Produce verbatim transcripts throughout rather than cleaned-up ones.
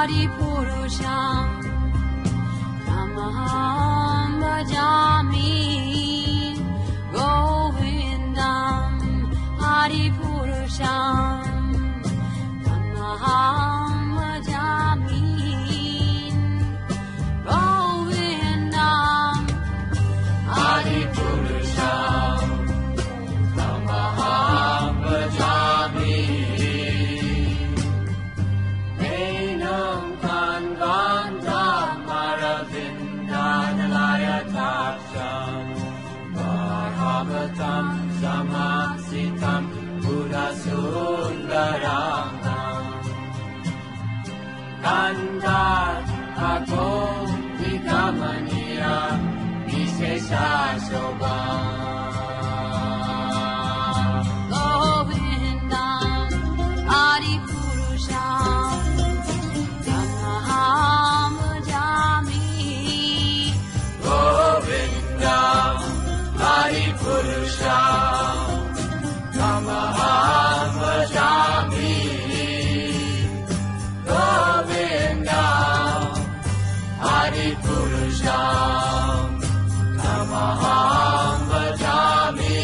Adipurusham Namaham Bhajami Govindam Adipurusham Namaham Bhajami Govindam Adipurusham Namaham Bhajami Enam Kanvanta Maravindanalaya Taksham Bhagavatam Samaksitam Buddha Sundaram Kandar Akom Vikamaniya Vishesha Shobha Govindam Adipurusham Namaham Bhajami Govindam Adipurusham Namaham Bhajami Govindam Adipurusham Namaham Bhajami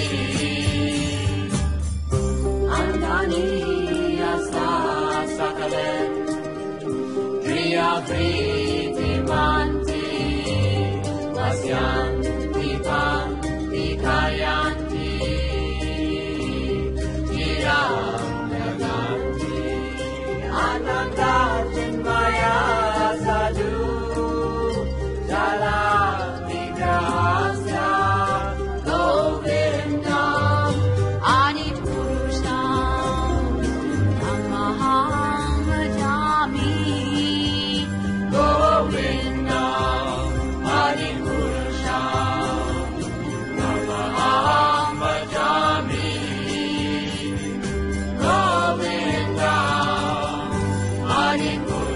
Andani Asa Sakale Kriya Vriti Manti Vasyanti Panti Kayanti Jiram Naganti Ananda Chinmaya Sadhu Jala Vigrahasya Govindam Adipurusham Namaham Bhajami Govindam Adipurusham Namaham Bhajami Govindam Adipurusham